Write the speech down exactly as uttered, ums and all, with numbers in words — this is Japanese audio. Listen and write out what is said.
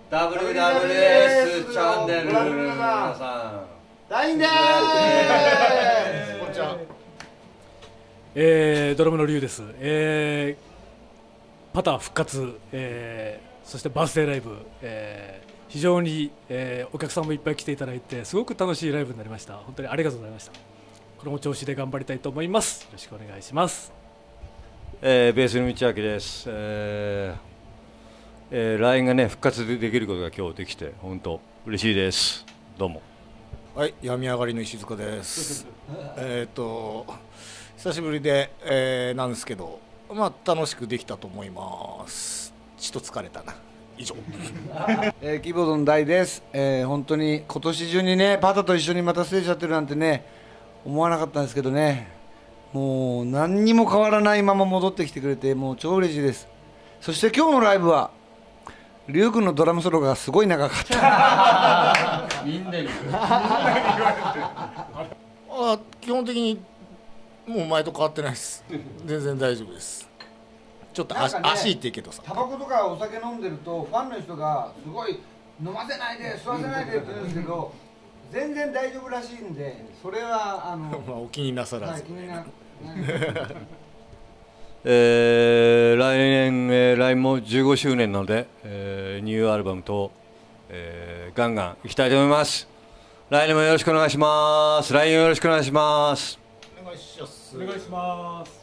ダブリューダブリューエス チャンネルの皆さん、 大変でーす。こんにちは。 えー、ドラムのリュウです。えー、パター復活、えー、そしてバースデーライブ、えー、非常に、えー、お客さんもいっぱい来ていただいてすごく楽しいライブになりました。本当にありがとうございました。これも調子で頑張りたいと思います。よろしくお願いします。 えー、ベースの道明です。えーえー、ラインがね復活でできることが今日できて本当嬉しいです。どうも。 はい、病み上がりの石塚です。えっと久しぶりで、えー、なんですけど、まあ楽しくできたと思います。ちょっと疲れたな。以上。 えー、キーボードの大です、えー、本当に今年中にねパタと一緒にまたステージやってるなんてね思わなかったんですけどね、もう何にも変わらないまま戻ってきてくれてもう超嬉しいです。そして今日のライブはリュウ君のドラムソロがすごい長かったみんなにあ、基本的にもう前と変わってないです。全然大丈夫です。ちょっと足、ね、足って言うけどさ、 タバコとかお酒飲んでるとファンの人がすごい飲ませないで吸わせないでって言うんですけど全然大丈夫らしいんで、それはあのまあお気になさらず、はい、 気になえー、来年、えー、来もじゅうごしゅうねんなので、えー、ニューアルバムと、えー、ガンガンいきたいと思います。来年もよろしくお願いします。来年もよろしくお願いします。 お願いします。 お願いします。